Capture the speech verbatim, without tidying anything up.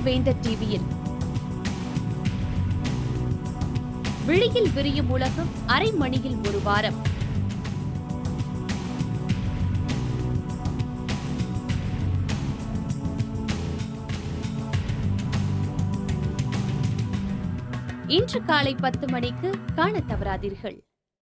உங்கள் வேந்தர் டிவியில் விழியில் விரியும் உலகம் அரை மணியில் ஒரு வாரம். இன்று காலை பத்து மணிக்கு காண தவறாதீர்கள்.